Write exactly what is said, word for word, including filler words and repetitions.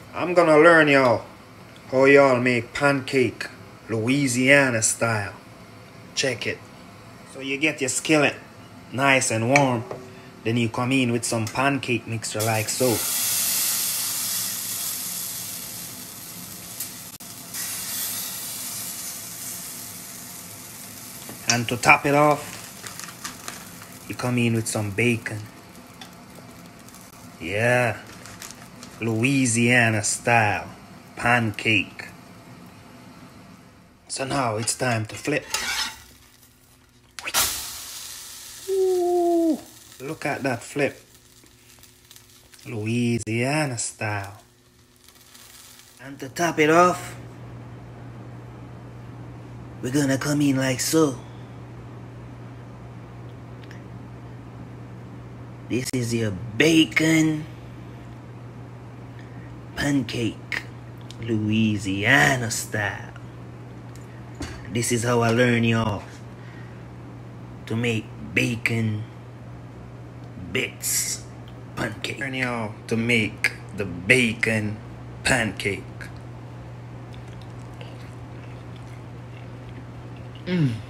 I'm gonna learn y'all how y'all make pancake Louisiana style. Check it. So you get your skillet nice and warm, then you come in with some pancake mixture like so. And to top it off, you come in with some bacon. Yeah, Louisiana style pancake. So now it's time to flip. Ooh, look at that flip. Louisiana style. And to top it off, we're gonna come in like so. This is your bacon pancake, Louisiana style. This is how I learn y'all to make bacon bits pancake. Learn y'all to make the bacon pancake. Mmm.